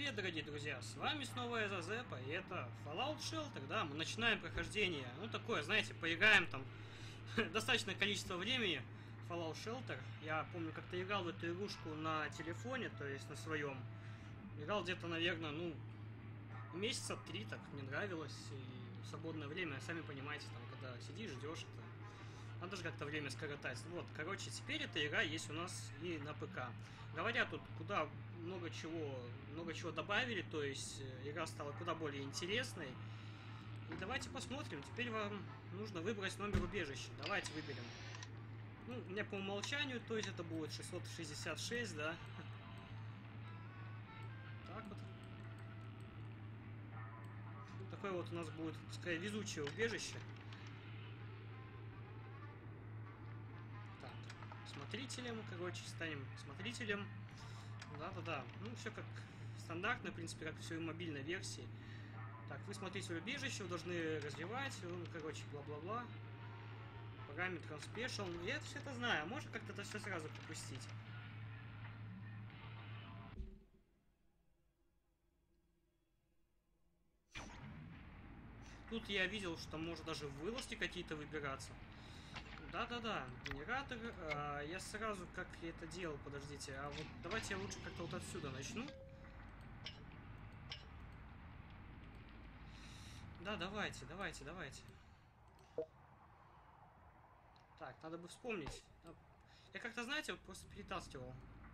привет, дорогие друзья! С вами снова я Зазепа, и это Fallout Shelter, да, мы начинаем прохождение, ну такое, знаете, поиграем там достаточное количество времени в Fallout Shelter. Я помню, как-то играл в эту игрушку на телефоне, то есть на своем. Играл где-то, наверное, ну, месяца 3, так мне нравилось, и в свободное время, сами понимаете, там, когда сидишь, ждешь, это... Надо же как-то время скоротать. Вот, короче, теперь эта игра есть у нас и на ПК. Говорят, тут куда много чего добавили, то есть игра стала куда более интересной. И давайте посмотрим. Теперь вам нужно выбрать номер убежища. Давайте выберем. Ну, у меня по умолчанию, то есть это будет 666, да? Так вот. Такое вот у нас будет, скорее, везучее убежище. Так, смотрителем, короче, станем смотрителем. Да-да-да. Ну, все как стандартно, в принципе, как все и в мобильной версии. Так, вы смотрите убежище, вы должны развивать, ну, короче, бла-бла-бла. Параметр Special. Я все это знаю, а можно как-то это все сразу пропустить? Тут я видел, что можно даже вылазки какие-то выбираться. Да-да-да, генератор. Я сразу, как я это делал, подождите. А вот давайте я лучше как-то вот отсюда начну. Да, давайте. Так, надо бы вспомнить. Я как-то, знаете, вот просто перетаскивал.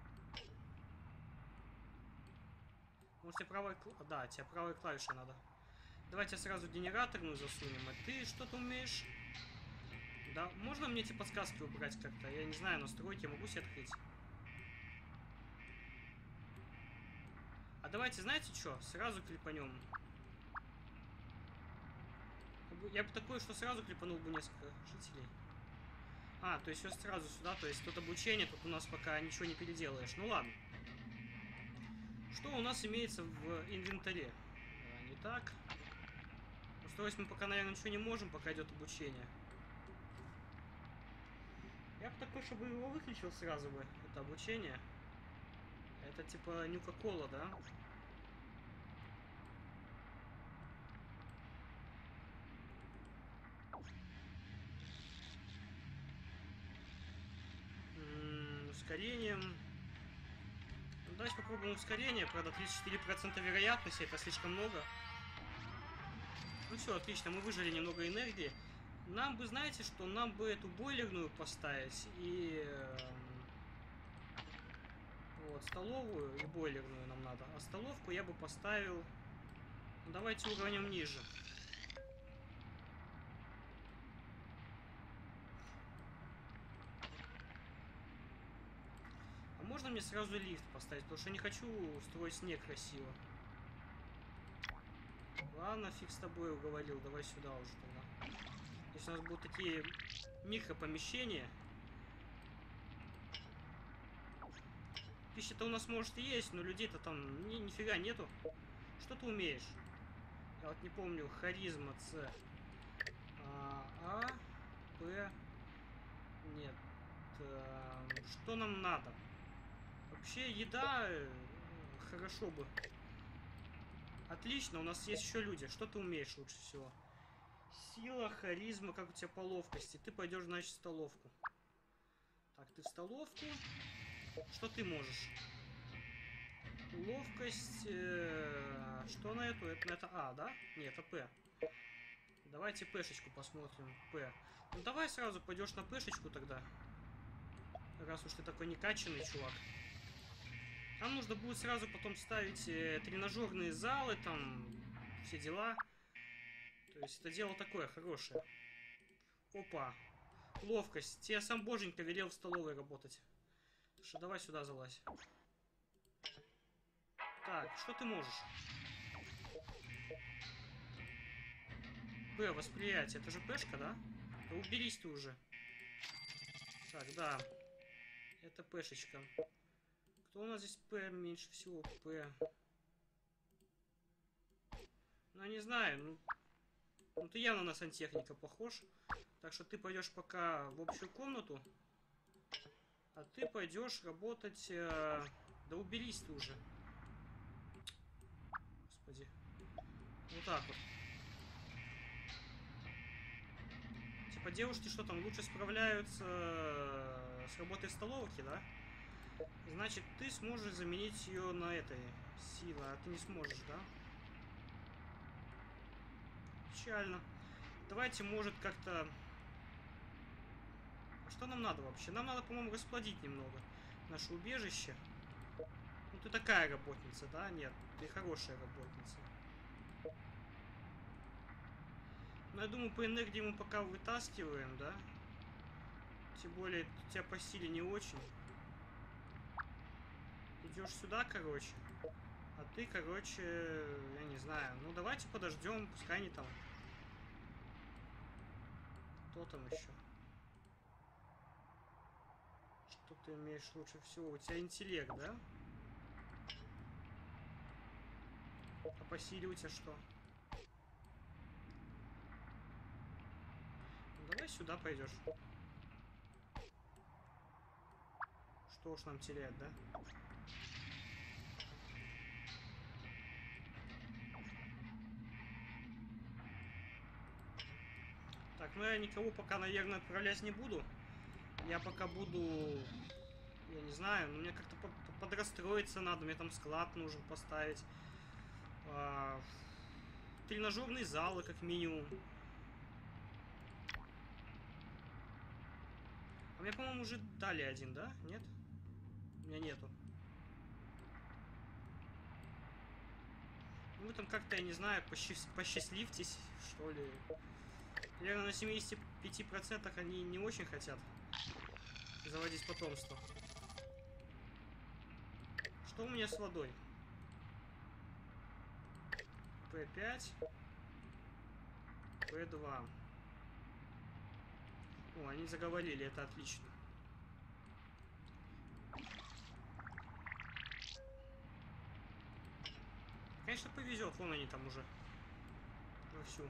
Может, тебе правой... Да, тебе правой клавишей надо. Давайте сразу генераторную засунем. А ты что-то умеешь? Да, можно мне эти подсказки убрать как-то? Я не знаю, настройки я могу себе открыть. А давайте, знаете что? Сразу клепанем. Я бы такое, что сразу клепанул бы несколько жителей. А, то есть все сразу сюда, то есть тут обучение, тут у нас пока ничего не переделаешь. Ну ладно. Что у нас имеется в инвентаре? Не так. Устроить мы пока, наверное, ничего не можем, пока идет обучение. Я бы такой, чтобы его выключил сразу бы, это обучение. Это типа Нюка-Кола, да? Ускорением. Ну, давайте попробуем ускорение. Правда, 34% вероятности, это слишком много. Ну все, отлично, мы выжили немного энергии. Нам бы, знаете что, нам бы эту бойлерную поставить и... вот, столовую и бойлерную нам надо. А столовку я бы поставил... Ну, давайте уровнем ниже. А можно мне сразу лифт поставить? Потому что я не хочу строить снег красиво. Ладно, фиг с тобой, уговорил. Давай сюда уже тогда. Если у нас будут такие микропомещения. Пища-то у нас может и есть, но людей-то там нифига нету. Что ты умеешь? Я вот не помню. Харизма С. П. Нет. Что нам надо? Вообще еда хорошо бы. Отлично, у нас есть еще люди. Что ты умеешь лучше всего? Сила, харизма, как у тебя по ловкости. Ты пойдешь, значит, в столовку. Так, ты в столовку. Что ты можешь? Ловкость. Что на эту? Это А, да? Нет, это П. Давайте Пшечку посмотрим. П. Ну давай сразу пойдешь на Пшечку тогда. Раз уж ты такой некачанный чувак. Нам нужно будет сразу потом ставить тренажерные залы, там, все дела. То есть это дело такое хорошее. Опа. Ловкость. Тебе сам боженька велел в столовой работать. Так что давай сюда залазь. Так, что ты можешь? П, восприятие. Это же Пшка, да? Да уберись ты уже. Так, да. Это Пшечка. Кто у нас здесь П меньше всего? П. Ну, не знаю. Ну, ты явно на сантехника похож. Так что ты пойдешь пока в общую комнату. А ты пойдешь работать... Да уберись ты уже. так вот. Типа девушки что там, лучше справляются с работой в столовке, да? Значит, ты сможешь заменить ее на этой силы, а ты не сможешь, да? Печально. Давайте, может, как-то... А что нам надо вообще? Нам надо, по-моему, расплодить немного наше убежище. Ну, ты такая работница, да? Нет, ты хорошая работница. Ну, я думаю, по энергии мы пока вытаскиваем, да? Тем более, у тебя по силе не очень. Идешь сюда, короче. А ты, короче, я не знаю. Ну, давайте подождем, пускай они там... Кто там еще? Что ты умеешь лучше всего? У тебя интеллект, да? А по силе у тебя что? Ну, давай сюда пойдешь. Что уж нам терять, да? Так, ну я никого пока, наверное, отправлять не буду. Я пока буду... Я не знаю, но мне как-то подрастроиться надо. Мне там склад нужен поставить. Тренажерные залы, как минимум. А мне, по-моему, уже дали один, да? Нет? У меня нету. Ну, вы там как-то, я не знаю, посчастливьтесь, что ли. Наверное, на 75% они не очень хотят заводить потомство. Что у меня с водой? П5. П2. О, они заговорили, это отлично. Конечно, повезет, вон они там уже вовсю.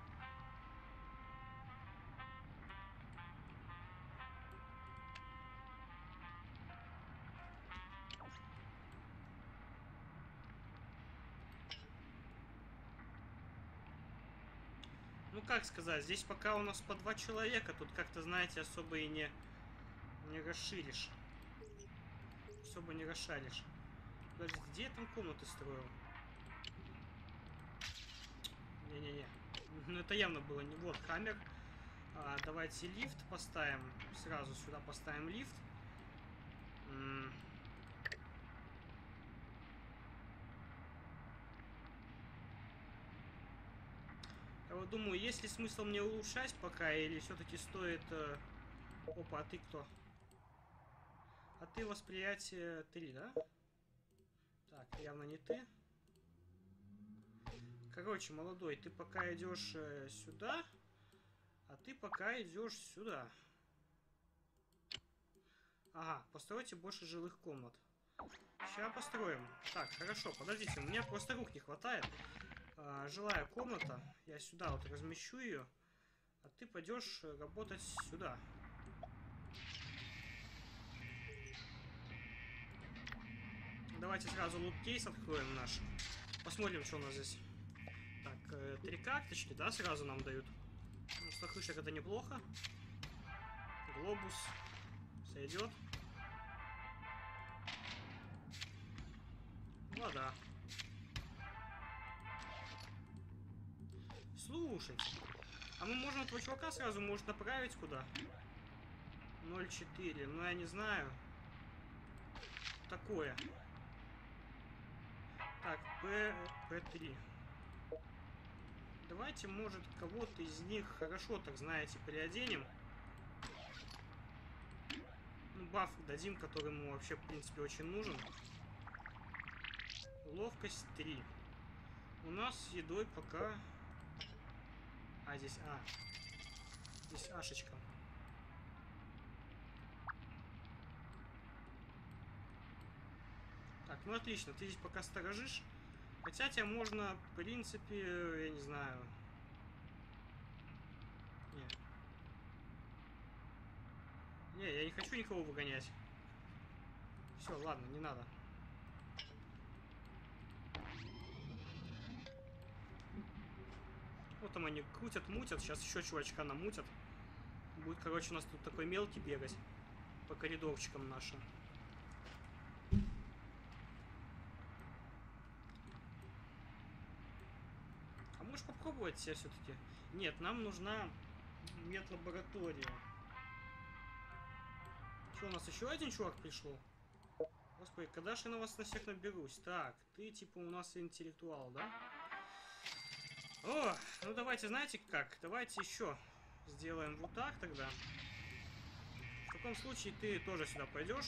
Ну, как сказать, здесь пока у нас по 2 человека, тут как-то, знаете, особо и не расширишь. Особо не расшаришь. Подожди, где я там комнаты строил? Не-не-не. Ну, это явно было не... Вот, хаммер. Давайте лифт поставим. Сразу сюда поставим лифт. Я вот думаю, есть ли смысл мне улучшать пока, или все-таки стоит... Опа, а ты кто? А ты восприятие 3, да? Так, явно не ты. Короче, молодой, ты пока идешь сюда, а ты пока идешь сюда. Ага, постройте больше жилых комнат. Сейчас построим. Так, хорошо, подождите, у меня просто рук не хватает. Жилая комната. Я сюда вот размещу ее. А ты пойдешь работать сюда. Давайте сразу лут-кейс откроем наш. Посмотрим, что у нас здесь. Так, 3 карточки, да, сразу нам дают. Ну, 100 крышек это неплохо. Глобус. Сойдет. Вода. Слушайте. А мы можем этого чувака сразу, может, направить куда? 0,4. Ну, я не знаю. Такое. Так, П3. Давайте, может, кого-то из них хорошо, так знаете, переоденем. Ну, баф дадим, который ему вообще, в принципе, очень нужен. Ловкость 3. У нас с едой пока... А, здесь А. Здесь Ашечка. Так, ну отлично, ты здесь пока сторожишь. Хотя тебя можно, в принципе, я не знаю... Не, я не хочу никого выгонять. Все, ладно, не надо. там они крутят, мутят. Сейчас еще чувачка намутят. Будет, короче, у нас тут такой мелкий бегать по коридорчикам нашим. А можешь попробовать себя все-таки? Нет, нам нужна медлаборатория. Что, у нас еще один чувак пришел? Господи, когда же я на вас на всех наберусь? Так, ты типа у нас интеллектуал, да? О, ну давайте, знаете как? Давайте еще сделаем вот так тогда. В таком случае ты тоже сюда пойдешь.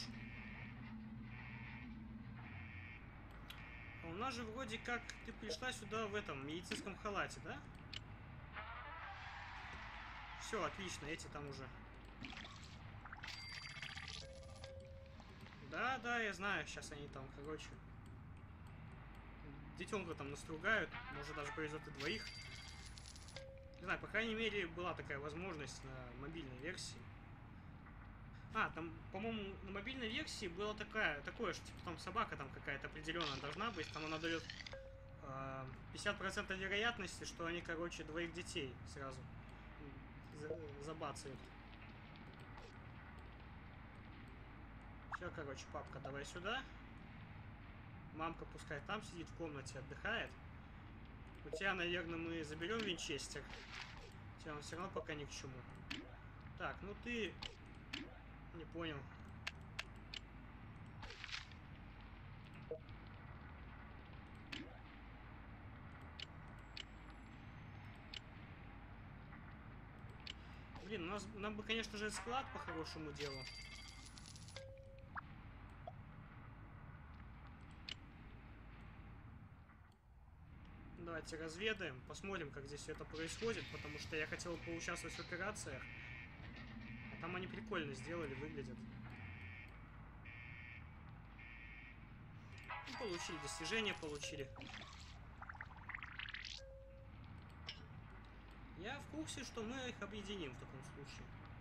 А у нас же вроде как ты пришла сюда в этом медицинском халате, да? Все, отлично, эти там уже. Да, да, я знаю, сейчас они там, короче, детенка там настругают, может даже повезет и двоих. Не знаю, по крайней мере, была такая возможность на мобильной версии. А, там, по-моему, на мобильной версии было такое, что типа там собака там какая-то определенная должна быть, там она дает 50% вероятности, что они, короче, двоих детей сразу забацают. Все, короче, папка, давай сюда. Мамка пускай там сидит в комнате, отдыхает. У тебя, наверное, мы заберем винчестер. Тебе он все равно пока ни к чему. Так, ну ты... Не понял. Блин, нам бы, конечно же, склад по хорошему делу. Давайте разведаем, посмотрим, как здесь все это происходит, потому что я хотел поучаствовать в операциях. А там они прикольно сделали, выглядят. Ну, получили достижения, получили. Я в курсе, что мы их объединим в таком случае.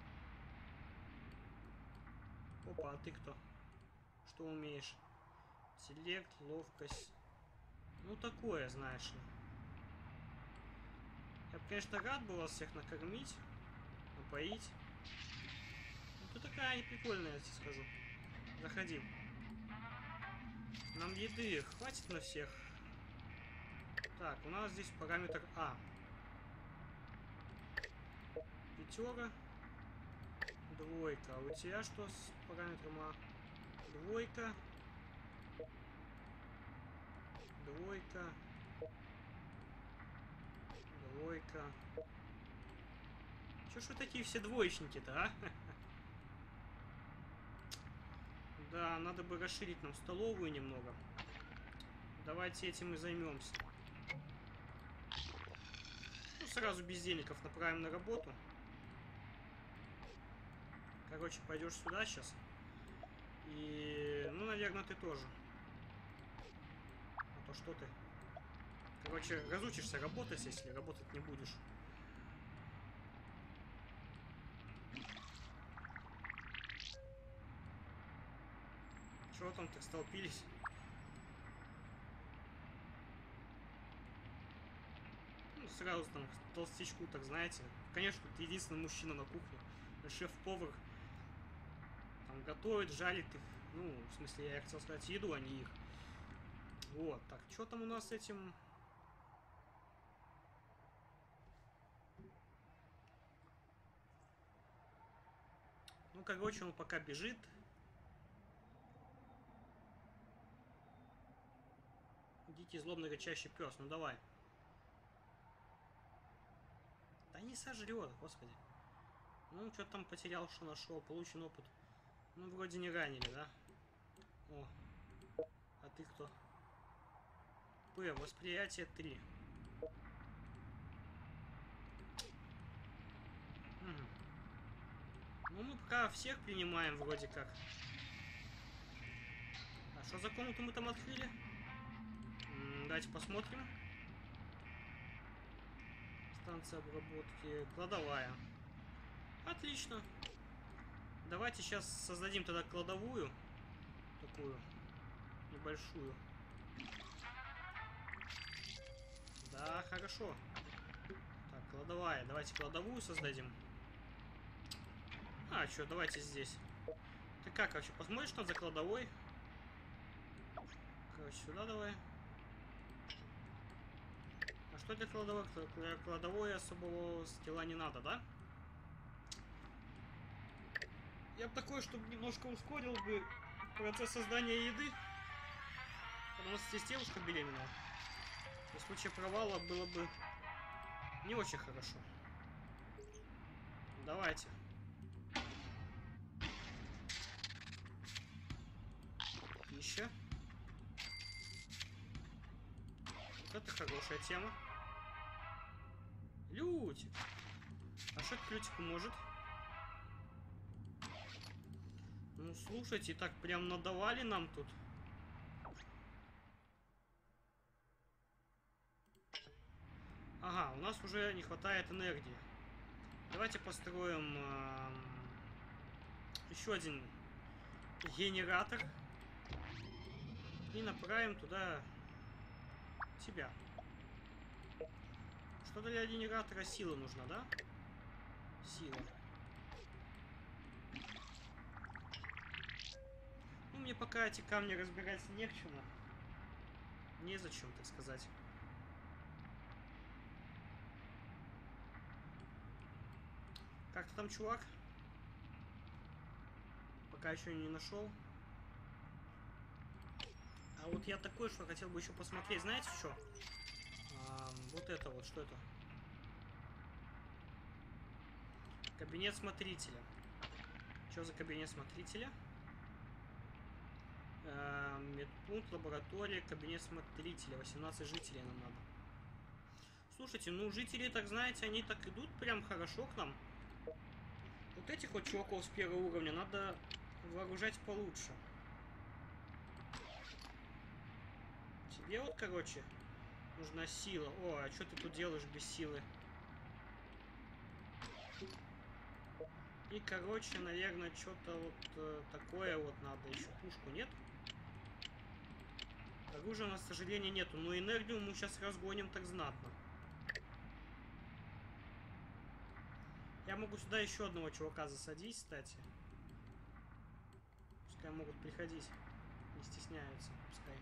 Опа, а ты кто? Что умеешь? Интеллект, ловкость. Ну, такое, знаешь ли. Я бы, конечно, рад был вас всех накормить, напоить. Ну, ты такая неприкольная, я тебе скажу. Заходи. Нам еды хватит на всех. Так, у нас здесь параметр А. Пятера. Двойка. А у тебя что с параметром А? Двойка. Двойка. Двойка. Чё ж вы такие все двоечники-то, а? Да, надо бы расширить нам столовую немного. Давайте этим и займемся. Ну, сразу бездельников направим на работу. Короче, пойдешь сюда сейчас. И, ну, наверное, ты тоже. А то что ты? Короче, разучишься работать, если работать не будешь. Чего там так столпились? Ну, сразу там толстячку, так знаете. Конечно, ты единственный мужчина на кухне. Шеф-повар там готовит, жарит их. Ну, в смысле, я хотел сказать еду, а не их. Вот, так, что там у нас с этим? Ну, короче, он пока бежит. Дикий злобный рычащий пес, ну давай. Да не сожрет, господи. Ну, что там потерял, что нашел, получен опыт. Ну, вроде не ранили, да? О, а ты кто? П, восприятие 3. Угу. Ну, мы пока всех принимаем вроде как. А что за комнату мы там открыли? Давайте посмотрим. Станция обработки. Кладовая. Отлично. Давайте сейчас создадим тогда кладовую. Такую. Небольшую. Да, хорошо. Так, Кладовая. Давайте кладовую создадим. А, что, давайте здесь. Ты как вообще? Посмотришь, что за кладовой? Короче, сюда давай. А что для кладовой? Для кладовой особого скилла не надо, да? Я бы такое, чтобы немножко ускорил бы процесс создания еды. У нас здесь девушка беременная. В случае провала было бы не очень хорошо. Давайте. Пища. Вот это хорошая тема. Лютик. А что это Лютик может? Ну, слушайте, так прям надавали нам тут. Ага, у нас уже не хватает энергии. Давайте построим еще один генератор. И направим туда тебя. Что для генератора? Сила нужна, да? Сила. Ну, мне пока эти камни разбирать не к чему. Незачем, так сказать. Как ты там, чувак? Пока еще не нашел. А вот я такой, что хотел бы еще посмотреть. Знаете что? Вот это вот, что это? Кабинет смотрителя. Что за кабинет смотрителя? Медпункт, лаборатория, кабинет смотрителя. 18 жителей нам надо. Слушайте, ну жители, так знаете, они так идут прям хорошо к нам. Вот этих вот чуваков с первого уровня надо вооружать получше. Тебе вот, короче, нужна сила. О, а что ты тут делаешь без силы? И, короче, наверное, что-то вот такое вот надо. Еще пушку нет? Оружия у нас, к сожалению, нету. Но энергию мы сейчас разгоним так знатно. Я могу сюда еще одного чувака засадить, кстати. Пускай могут приходить. Не стесняются, пускай.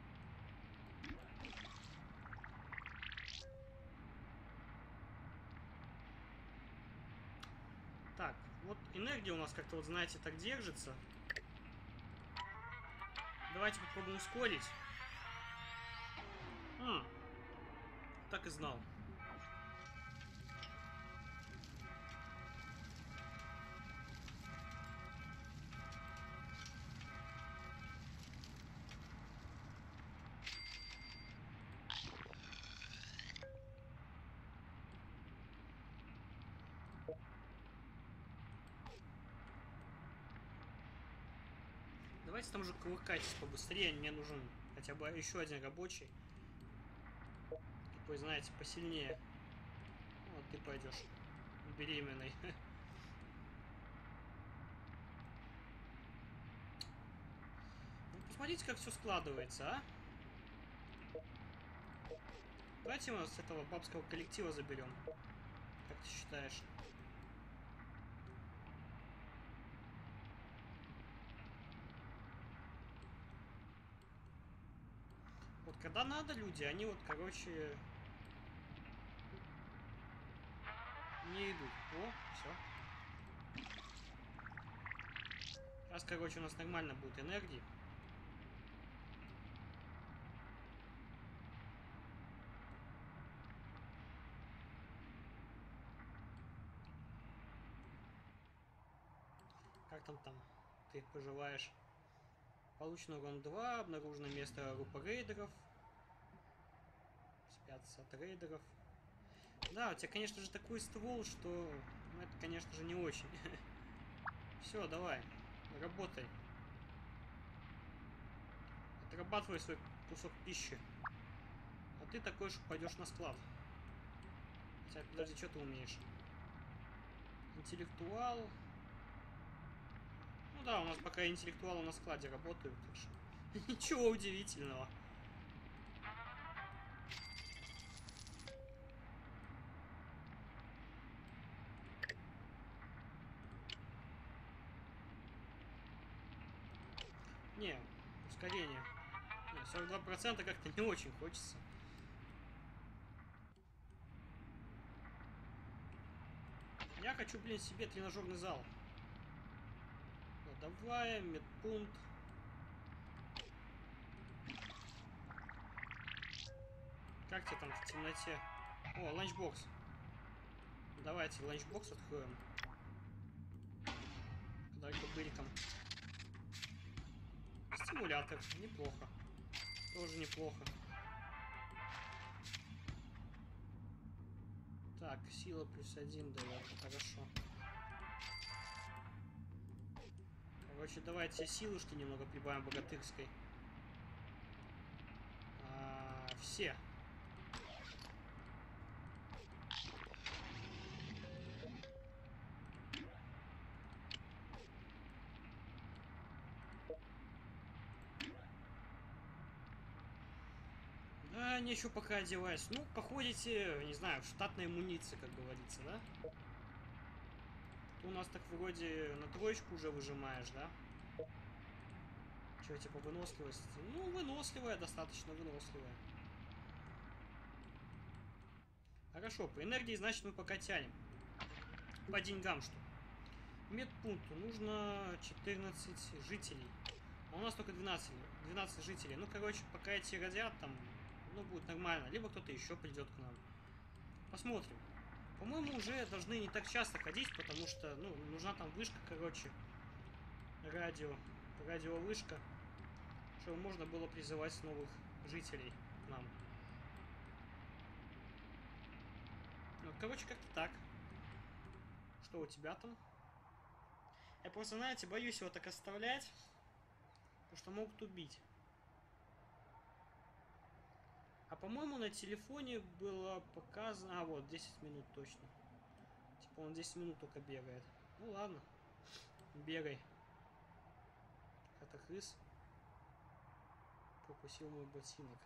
Так, вот энергия у нас как-то, вот знаете, так держится. Давайте попробуем ускорить. Так и знал. Давайте там уже кувыркайтесь побыстрее. Мне нужен хотя бы еще один рабочий. Такой, знаете, посильнее. Вот ты пойдешь беременный. Ну, посмотрите, как все складывается, а? Давайте мы с этого бабского коллектива заберем. Как ты считаешь? Вот когда надо люди, они вот, короче, не идут. О, все. Сейчас, короче, у нас нормально будет энергии. Как там ты поживаешь? Получено урон 2, обнаружено место группы рейдеров. Спятся от рейдеров. Да, у тебя, конечно же, такой ствол, что ну, это, конечно же, не очень. Все, давай, работай. Отрабатывай свой кусок пищи. А ты такой же пойдешь на склад. Хотя, подожди, что ты умеешь? Интеллектуал. Ну да, у нас пока интеллектуалы на складе работают, так что ничего удивительного. ускорение. 42% как-то не очень хочется. Я хочу, блин, себе тренажерный зал. Давай, медпункт. Как тебе там в темноте? О, ланчбокс. Давайте ланчбокс откроем. Только быриком. Стимулятор. Неплохо. Тоже неплохо. Так, сила +1 дает. Хорошо. Короче, давайте силушки немного прибавим богатырской. Все. Да, нечего пока одеваюсь. Ну, походите, не знаю, в штатной амуниции, как говорится, да? Ты у нас так вроде на троечку уже выжимаешь, да? Че, типа выносливость? Ну, выносливая, достаточно выносливая. Хорошо, по энергии, значит, мы пока тянем. По деньгам что? Медпункту нужно 14 жителей. А у нас только 12 жителей. Ну, короче, пока эти родят, там, ну, будет нормально. Либо кто-то еще придет к нам. Посмотрим. По-моему, уже должны не так часто ходить, потому что, ну, нужна там вышка, короче. Радиовышка. Чтобы можно было призывать новых жителей к нам. Ну, короче, как-то так. Что у тебя там? Я просто, знаете, боюсь его так оставлять. Потому что могут убить. А по-моему на телефоне было показано... А, вот, 10 минут точно. Типа он 10 минут только бегает. Ну ладно. Бегай. Катахрис. Покусил мой ботинок.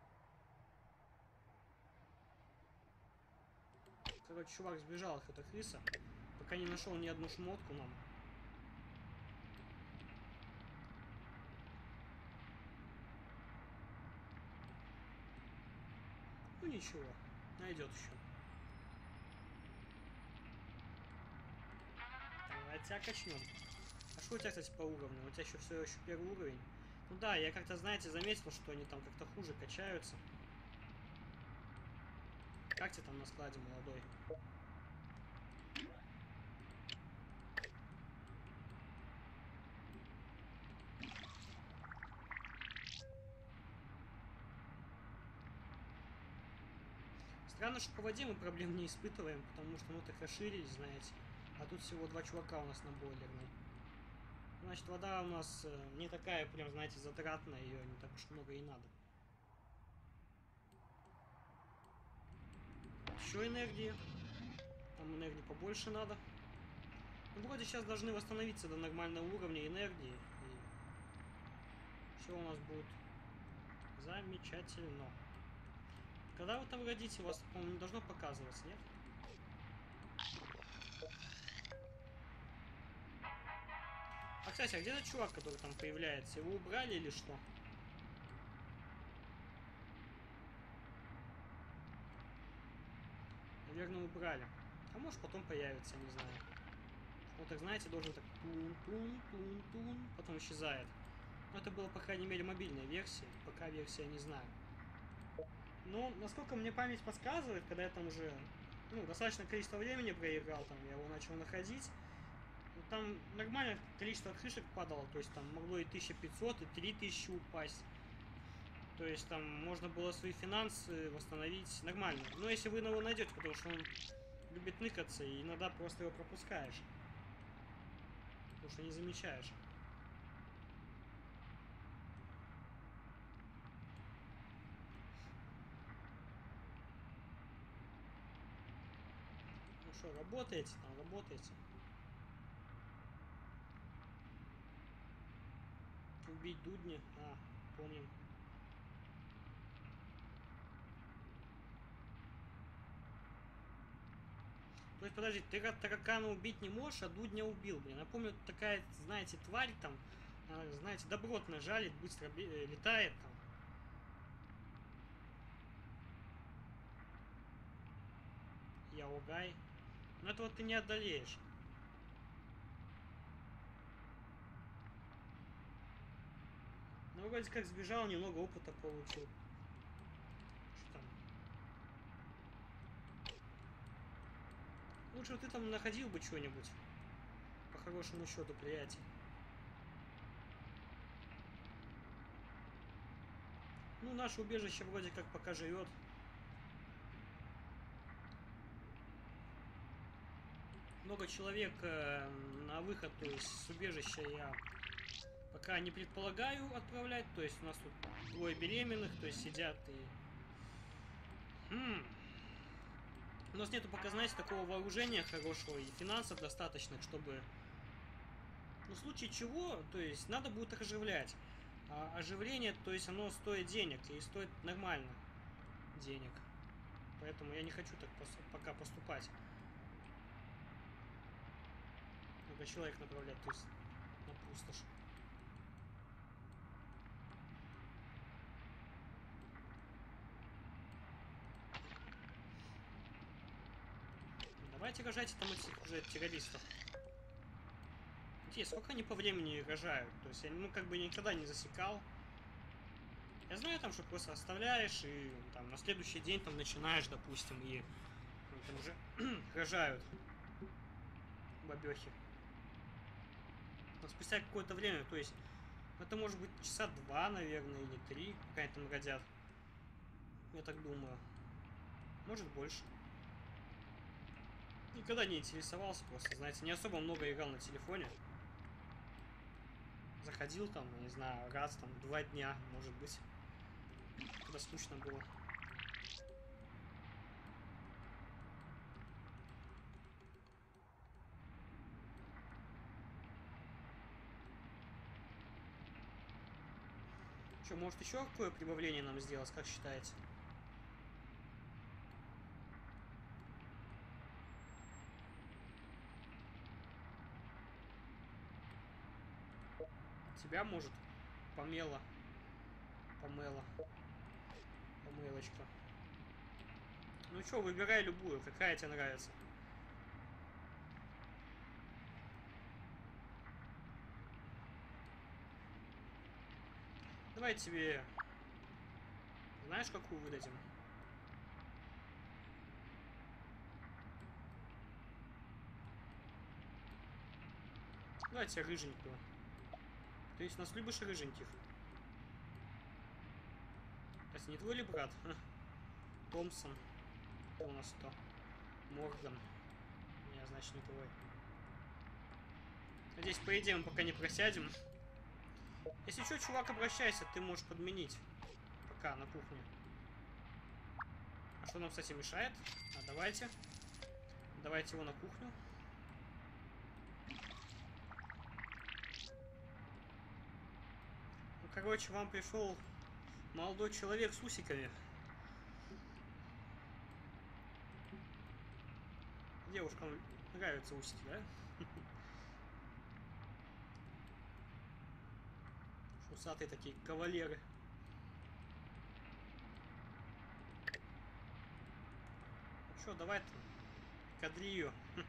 Короче, чувак сбежал от Катахриса. Пока не нашел ни одну шмотку нам. Ну ничего. Найдет еще. Давай тебя качнем. А что у тебя, кстати, по уровню? У тебя еще все еще первый уровень. Ну да, я как-то, знаете, заметил, что они там как-то хуже качаются. Как тебе там на складе, молодой? Странно, что по воде мы проблем не испытываем, потому что мы так расширились, знаете. А тут всего 2 чувака у нас на бойлерной. Значит, вода у нас не такая, прям, знаете, затратная, ее не так уж много и надо. Еще энергии. Там энергии побольше надо. Ну, вроде сейчас должны восстановиться до нормального уровня энергии. И все у нас будет замечательно. Когда вы там родите, у вас, по-моему, не должно показываться, нет? А, кстати, а где этот чувак, который там появляется? Его убрали или что? Наверное, убрали. А может потом появится, не знаю. Вот так, знаете, должен так тун-тун-тун-тун, потом исчезает. Но это было, по крайней мере, мобильная версия. Пока версия не знаю. Но, насколько мне память подсказывает, когда я там уже, ну, достаточное количество времени проиграл, там, я его начал находить, там нормальное количество крышек падало, то есть там могло и 1500, и 3000 упасть. То есть там можно было свои финансы восстановить нормально. Но если вы его найдете, потому что он любит ныкаться, и иногда просто его пропускаешь. Потому что не замечаешь. Ну что, работаете там, работаете. Убить Дудни. А, помним. То есть, подожди, ты таракана убить не можешь, а Дудня убил, блин. Я помню, такая, знаете, тварь там, Она, знаете, добротно жалит, быстро летает там. Яугай. Но это вот ты не одолеешь. Ну, вроде как сбежал, немного опыта получил. Что там? Лучше ты там находил бы что-нибудь. По хорошему счету, приятель. Ну, наше убежище вроде как пока живет. Много человек на выход, то есть с убежища я пока не предполагаю отправлять. То есть у нас тут двое беременных, то есть сидят и... У нас нету пока, знаете, такого вооружения хорошего и финансов достаточных, чтобы... Ну, в случае чего, то есть надо будет оживлять. А оживление, то есть оно стоит денег, и стоит нормально денег. Поэтому я не хочу так пока поступать. Надо человек направлять, то есть на пустошь. Давайте рожайте там этих уже террористов. Интересно, сколько они по времени рожают? То есть я, ну, как бы никогда не засекал. Я знаю там, что просто оставляешь и там на следующий день там начинаешь, допустим, и ну, там уже рожают бабехи. Но спустя какое-то время, то есть это может быть часа 2, наверное, или 3, пока они там родят. Я так думаю. Может больше. Никогда не интересовался просто, знаете, не особо много играл на телефоне. Заходил там, не знаю, раз там 2 дня, может быть. Когда скучно было. Что, может еще какое прибавление нам сделать, как считаете? Тебя может? Помела. Помела. Помелочка. Ну что, выбирай любую, какая тебе нравится. Давай тебе... Знаешь, какую выдадим? Давай тебе рыженькую. Ты есть нас любишь рыженьких? Это не твой ли брат? Томпсон. Кто у нас кто? Морган. Не, значит не твой. Надеюсь, по идее мы пока не просядем. Если что, чувак, обращайся, ты можешь подменить. Пока, на кухне. А что нам, кстати, мешает? А давайте. Давайте его на кухню. Ну, короче, вам пришел молодой человек с усиками. Девушкам нравятся усики, да? Усатые такие кавалеры. Ну что, давай там. Кадри ее.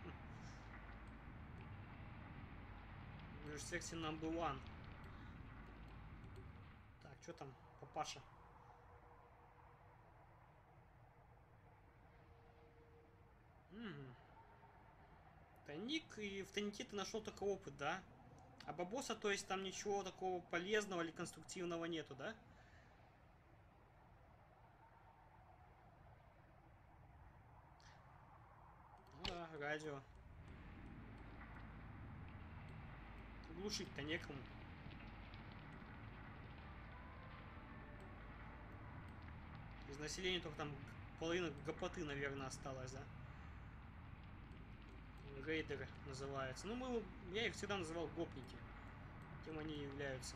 You're sexy number one. Так, что там, папаша? Тайник, и в тайнике ты нашел только опыт, да? А бабоса, то есть там ничего такого полезного или конструктивного нету, да? Ну да, радио. Глушить-то некому. Из населения только там половина гопоты, наверное, осталась, да? Рейдеры называются. Ну, я их всегда называл гопники. Кем они являются.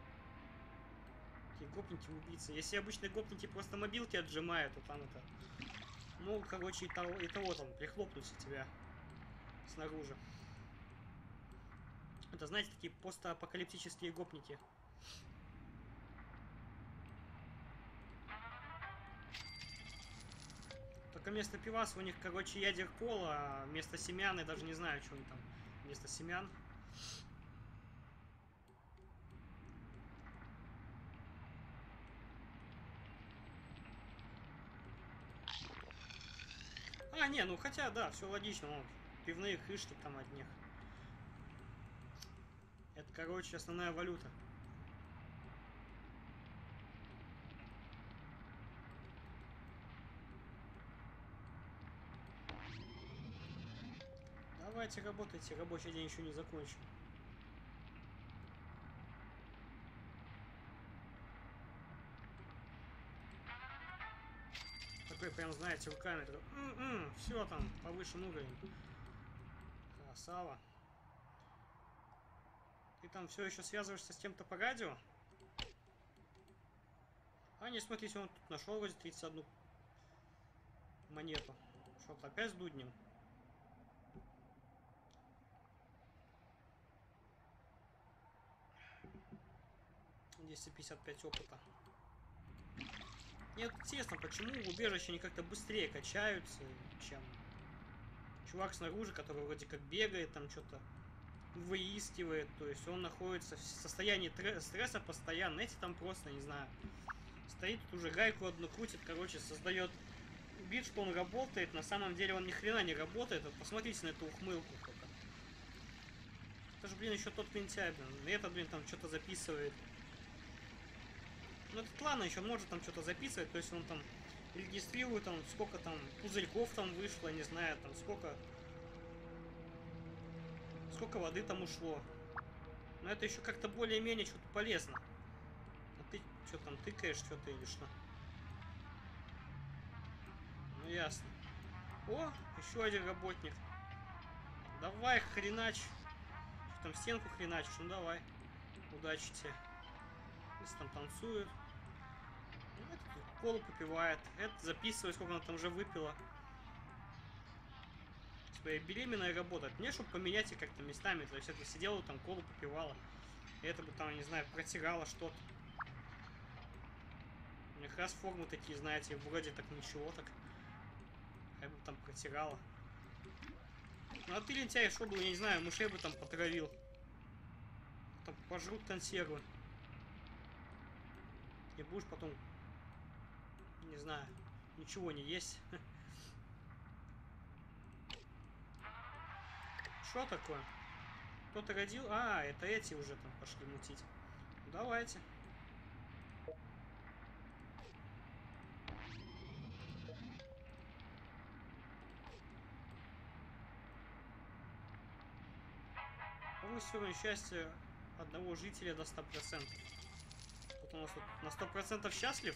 Такие гопники-убийцы. Если обычные гопники просто мобилки отжимают, то там это... Ну, короче, и того там прихлопнуть тебя снаружи. Это, знаете, такие постапокалиптические гопники. Только вместо пиваса у них, короче, ядер кола, а вместо семян я даже не знаю, что они там вместо семян. А, не, ну хотя, да, все логично, вон, пивные крышки там от них. Это, короче, основная валюта. Давайте работайте, рабочий день еще не закончен. Такой прям, знаете, руками, все там, повышен уровень. Красава. Ты там все еще связываешься с кем-то по радио? А, не, смотрите, он тут нашел вроде 31 монету. Что-то опять с дуднем. 255 опыта. Мне интересно, почему убежища они как-то быстрее качаются, чем чувак снаружи, который вроде как бегает, там что-то выискивает, то есть он находится в состоянии стресса постоянно. Эти там просто, не знаю, стоит тут уже гайку одну крутит, короче, создает вид, что он работает, на самом деле он ни хрена не работает. Вот посмотрите на эту ухмылку только. Это же, блин, еще тот лентяй, блин. И этот, блин, там что-то записывает. Ну, этот, ладно, еще может там что-то записывать, то есть он там регистрирует, там, сколько там пузырьков там вышло, не знаю, там, сколько воды там ушло. Но это еще как-то более-менее что-то полезно. А ты что там тыкаешь, что-то или что? Ну, ясно. О, еще один работник. Давай, хренач. Что там, стенку хреначишь? Ну, давай. Удачи тебе. Если там танцует. Ну, это колу попивает. Это записывает, сколько она там уже выпила. Своя беременная работает. Мне, чтобы поменять их как-то местами. То есть это сидела там, колу попивала. И это бы там, не знаю, протирала что-то. У них раз формы такие, знаете, вроде так ничего так. Я бы там протирала. Ну а ты, лентяй, что бы, я не знаю, мышей бы там потравил. Там пожрут консервы. И будешь потом, не знаю, ничего не есть. Что такое? Кто-то родил? А, это эти уже там пошли мутить. Давайте. Повысить уровень счастья одного жителя до 100%. Вот у нас тут на 100% счастлив.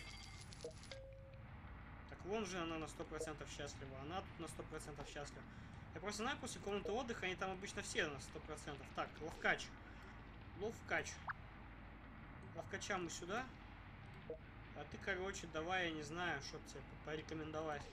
Так вон же она на 100% счастлива. Она тут на 100% счастлива. Я просто знаю, после комнаты отдыха они там обычно все на 100%. Так, ловкач. Ловкач. Ловкача мы сюда. А ты, короче, давай, я не знаю, что тебе порекомендовать.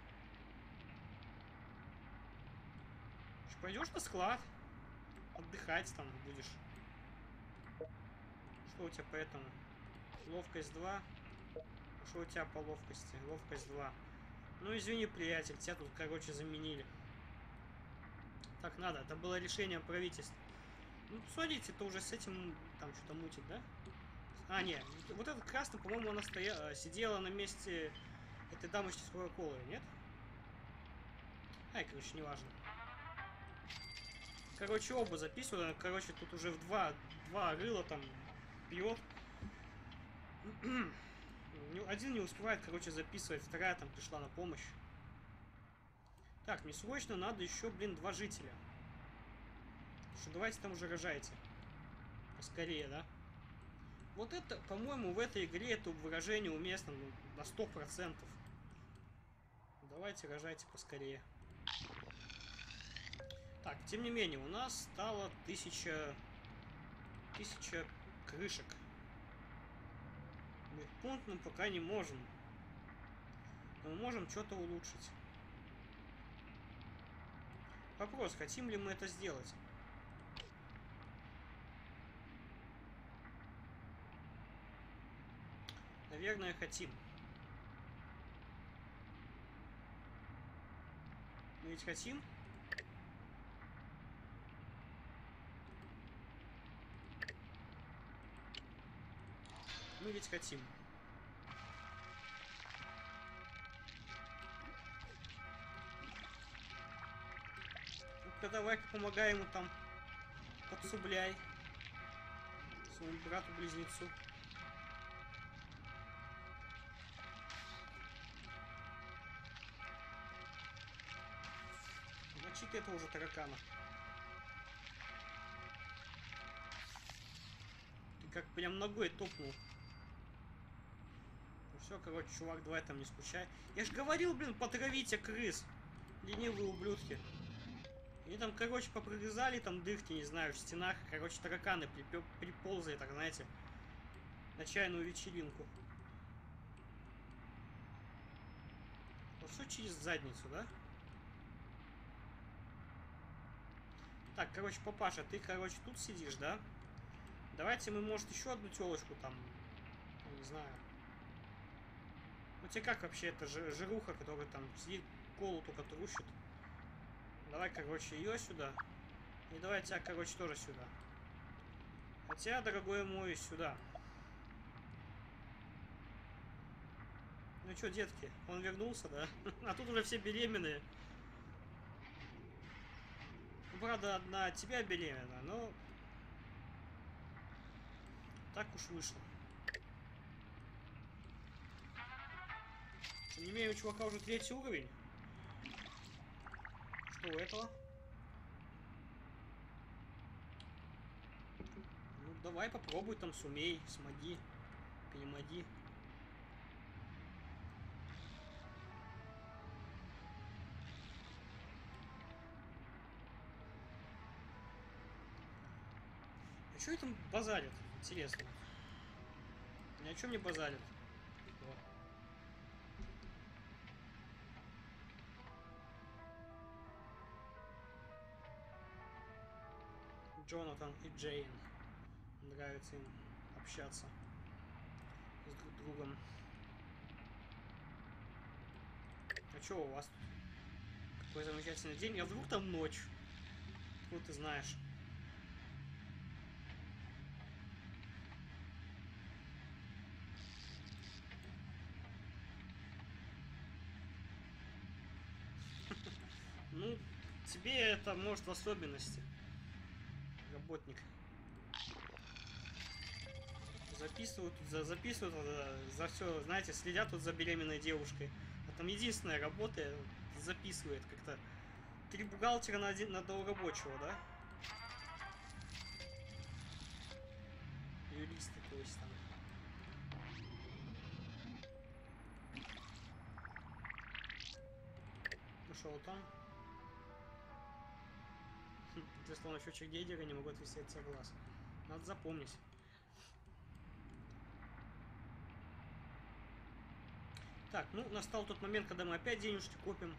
Пойдешь на склад? Отдыхать там будешь. Что у тебя по этому? Ловкость 2. Что у тебя по ловкости? Ловкость 2. Ну, извини, приятель, тебя тут, короче, заменили. Так надо, это было решение правительства. Ну, смотрите, уже с этим там что-то мутит, да? А, нет, вот этот красный, по-моему, она сидела на месте этой дамочки с кока-колой, нет? Ай, короче, неважно. Короче, оба записывают, короче, тут уже в два рыла там пьет. Один не успевает, короче, записывать, вторая там пришла на помощь. Так, мне срочно надо еще, блин, 2 жителя. Что давайте там уже рожайте. Поскорее, да? Вот это, по-моему, в этой игре это выражение уместно, ну, на 100%. Давайте рожайте поскорее. Так, тем не менее, у нас стало 1000 крышек. Медпункт мы пока не можем. Но мы можем что-то улучшить. Вопрос, хотим ли мы это сделать? Наверное, хотим. Мы ведь хотим? Мы ведь хотим. Ну-ка, давай-ка помогай ему там. Подсубляй. Своему брату-близнецу. Мочи-ка этого уже таракана. Ты как прям ногой топнул. Ну все, короче, чувак, давай там не скучай. Я ж говорил, блин, потравите крыс. Ленивые ублюдки. Они там, короче, попрорезали там дырки, не знаю, в стенах. Короче, тараканы приползали, так, знаете, на чайную вечеринку. Вот все через задницу, да? Так, короче, папаша, ты, короче, тут сидишь, да? Давайте мы, может, еще одну телочку там, я не знаю. Ну тебе как вообще эта жируха, которая там сидит, колу только трущит? Давай, короче, ее сюда. И давай тебя, короче, тоже сюда. Хотя, дорогой мой, сюда. Ну что, детки, он вернулся, да? А тут уже все беременные. Ну, правда, одна от тебя беременна, но... Так уж вышло. Тем не менее, у чувака уже 3-й уровень. Что у этого? Ну, давай попробуй там, сумей, смоги, перемоги. А что это базарят? Интересно. Ни о чем не базарят. Вот. Джонатан и Джейн. Нравится им общаться с друг другом. А что у вас тут? Какой замечательный день. А вдруг там ночь? Откуда ты знаешь? Ну, тебе это может в особенности. Работник. Записывают записывают за все, знаете, следят тут за беременной девушкой. А там единственная работа записывает как-то. 3 бухгалтера на одного рабочего, да? Юристы, то есть там. Ну что, вот там? Ты словно счетчик Гейгера не могу отвести от тебя глаз. Надо запомнить. Так, ну настал тот момент, когда мы опять денежки копим.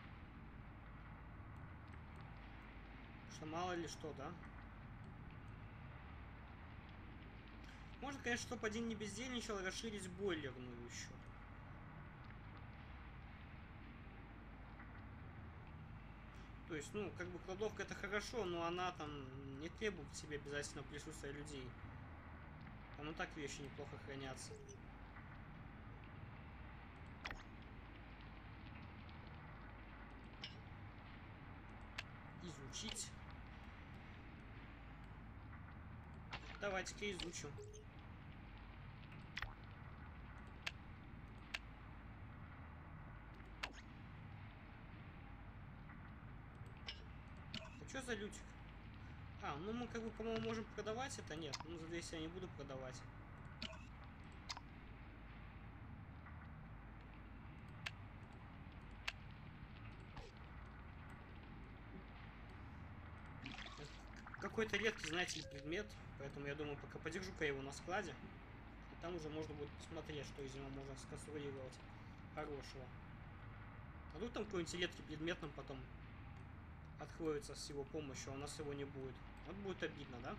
Что мало ли что, да? Можно, конечно, чтобы один не бездельничал, расширить бойлерную еще. То есть, ну, как бы кладовка это хорошо, но она там не требует к себе обязательно присутствия людей. Там и так вещи неплохо хранятся. Изучить. Давайте-ка изучим. А что за лютик? А, ну мы как бы, по-моему, можем продавать это. Нет, ну за 200 я не буду продавать. Какой-то редкий, знаете ли, предмет. Поэтому я думаю, пока подержу-ка его на складе. И там уже можно будет посмотреть, что из него можно сконструировать хорошего. А тут там какой-нибудь редкий предмет нам потом откроется с его помощью, а у нас его не будет. Вот будет обидно, да?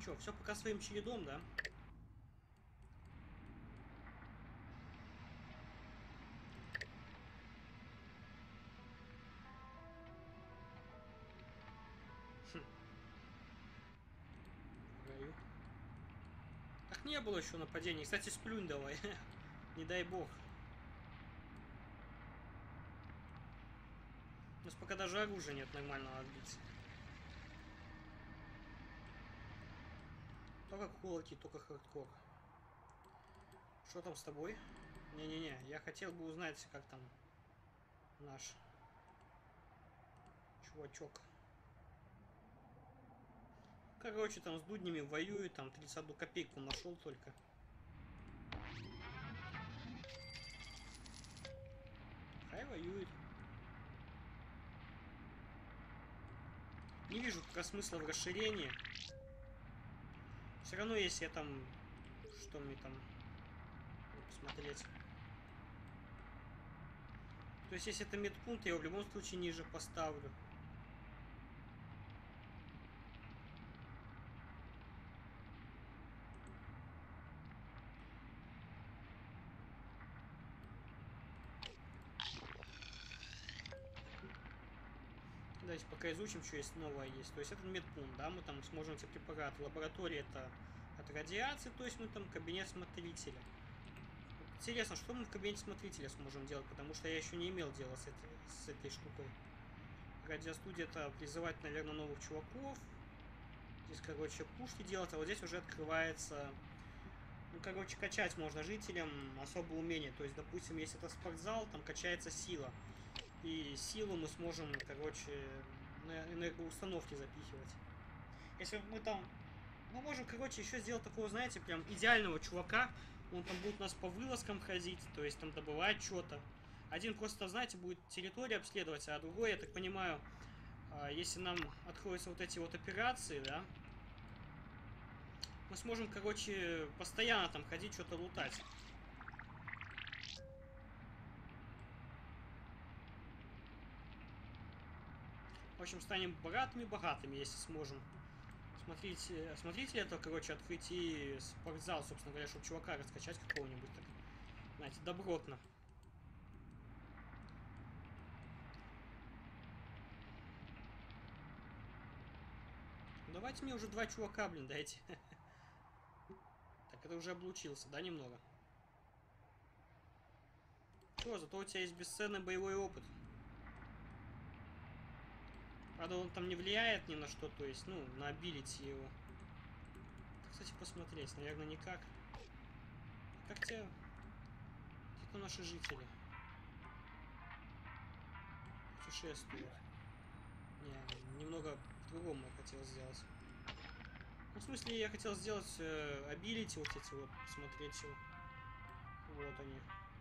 Чё, все пока своим чередом, да? Хм. Гаю. Так не было еще нападений. Кстати, сплюнь давай. Не дай бог. У нас пока даже оружия нет нормального отбиться. Только кулаки, только хардкор. Что там с тобой? Не-не-не, я хотел бы узнать, как там наш чувачок. Короче, там с дуднями воюет, там 31 копейку нашел только. Хай воюет. Не вижу пока смысла в расширении. Все равно, если я там... Что мне там... Посмотреть. То есть, если это медпункт, я его в любом случае ниже поставлю. Давайте пока изучим, что есть новое есть. То есть это медпункт, да, мы там сможем эти препараты. Лаборатория это от радиации, то есть мы там кабинет смотрителя. Интересно, что мы в кабинете смотрителя сможем делать, потому что я еще не имел дела с этой штукой. Радиостудия это призывать, наверное, новых чуваков. Здесь, короче, пушки делать, а вот здесь уже открывается... Ну, короче, качать можно жителям особое умение. То есть, допустим, если это спортзал, там качается сила. И силу мы сможем, короче, на энергоустановки запихивать. Если мы там... Мы можем, короче, еще сделать такого, знаете, прям идеального чувака. Он там будет у нас по вылазкам ходить, то есть там добывать что-то. Один просто, знаете, будет территорию обследовать, а другой, я так понимаю, если нам откроются вот эти вот операции, да, мы сможем, короче, постоянно там ходить, что-то лутать. В общем, станем богатыми-богатыми, если сможем. Смотрите это, короче, открыть и спортзал, собственно говоря, чтобы чувака раскачать какого-нибудь, так, знаете, добротно. Давайте мне уже 2 чувака, блин, дайте. Так, это уже облучился, да, немного? Чё, зато у тебя есть бесценный боевой опыт. Правда, он там не влияет ни на что, то есть, ну, на абилити его. Кстати, посмотреть, наверное, никак. Как тебя... Где-то наши жители путешествуют. Не, немного по-другому я хотел сделать. Ну, в смысле, я хотел сделать абилити вот эти вот, посмотреть его. Вот они.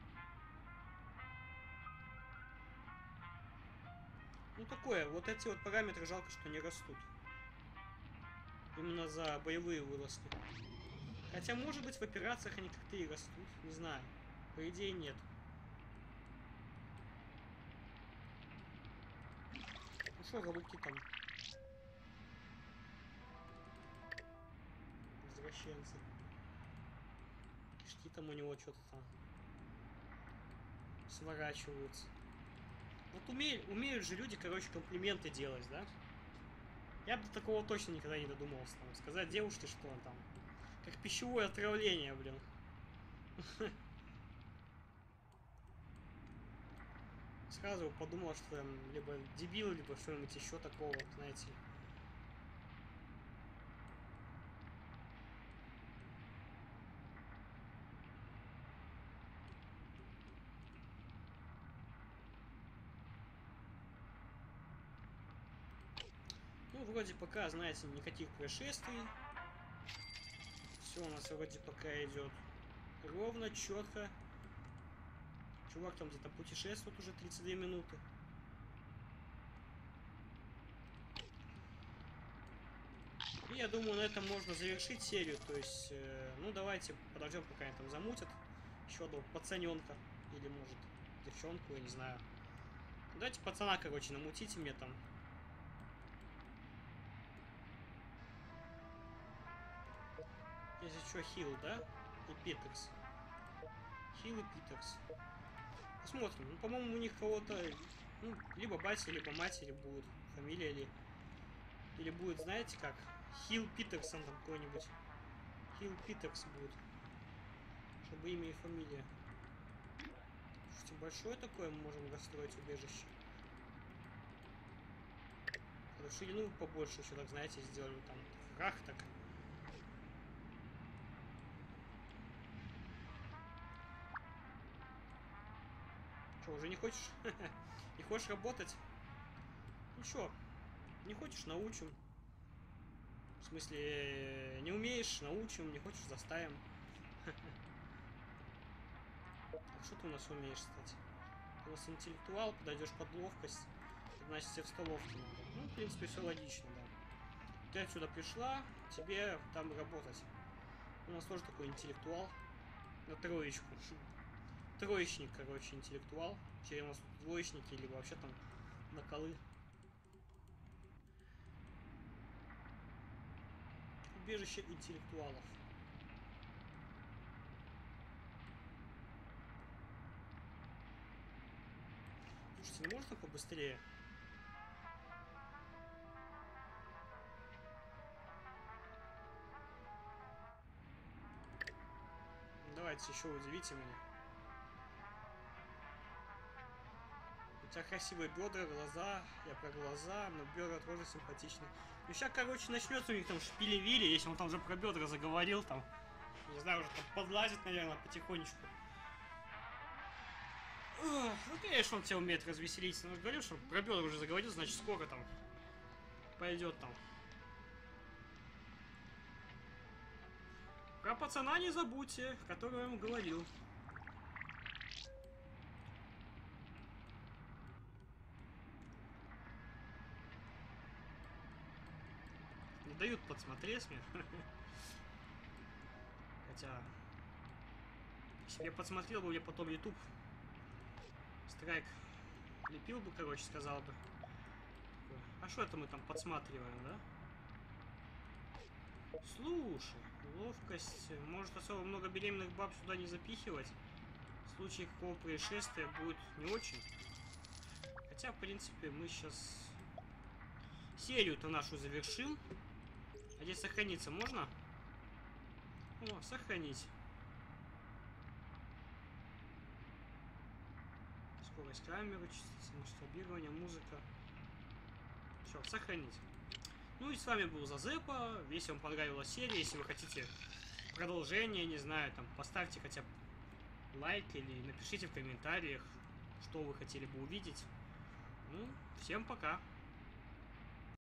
Ну, такое, вот эти вот параметры жалко, что не растут. Именно за боевые вылазки. Хотя, может быть, в операциях они как-то и растут. Не знаю. По идее, нет. Ну что, голубки там? Извращенцы. Кишки там у него что-то там сворачиваются. Вот умеют же люди, короче, комплименты делать, да? Я бы до такого точно никогда не додумался. Там, сказать девушке, что он там... Как пищевое отравление, блин. Сразу подумал, что там либо дебил, либо что-нибудь еще такого, знаете. Ну, вроде пока, знаете, никаких происшествий. Все у нас вроде пока идет ровно, четко. Чувак там где-то путешествует уже 32 минуты. И я думаю, на этом можно завершить серию. То есть, ну давайте подождем, пока они там замутят. Еще одного пацаненка. Или может девчонку, я не знаю. Давайте пацана, короче, намутите мне там. Если что, Хилл, да? И Питерс. Хилл и Питерс. Посмотрим. Ну, по-моему, у них кого-то... Ну, либо батя, либо матери будут. Фамилия или будет, знаете как? Хилл Питерсон там какой-нибудь. Хилл Питерс будет. Чтобы имя и фамилия. Слушайте, большое такое мы можем расстроить убежище. Ширину побольше еще, так знаете, сделали там фраг так. Что, уже не хочешь? Не хочешь работать? Ничего. Не хочешь, научим. В смысле, не умеешь, научим, не хочешь, заставим. Что ты у нас умеешь, кстати? Ты у нас интеллектуал, подойдешь под ловкость, значит, все в столовке надо. Ну, в принципе, все логично, да. Ты отсюда пришла, тебе там работать. У нас тоже такой интеллектуал. На троечку. Троечник, короче, интеллектуал. Через у нас двоечники, либо вообще там на колы. Убежище интеллектуалов. Слушайте, ну можно побыстрее? Давайте еще удивите меня. У тебя красивые бедра, глаза. Я про глаза, но бедра тоже симпатичные. Ну сейчас, короче, начнется у них там шпили-вили, если он там уже про бедра заговорил, там. Не знаю, уже там подлазит, наверное, потихонечку. Ну, конечно, он тебя умеет развеселить. Но я говорю, что про бедра уже заговорил, значит, скоро там пойдет там. Про пацана не забудьте, который я вам говорил. Не дают подсмотреть мне. Хотя... Если бы я подсмотрел бы, я потом YouTube страйк лепил бы, короче, сказал бы. А что это мы там подсматриваем, да? Слушай, ловкость. Может, особо много беременных баб сюда не запихивать. В случае какого происшествия будет не очень. Хотя, в принципе, мы сейчас серию-то нашу завершим. А здесь сохраниться можно? О, сохранить. Скорость камеры, частица масштабирования, музыка. Все, сохранить. Ну и с вами был Зазепа. Если вам понравилась серия, если вы хотите продолжение, не знаю, там, поставьте хотя бы лайк или напишите в комментариях, что вы хотели бы увидеть. Ну, всем пока.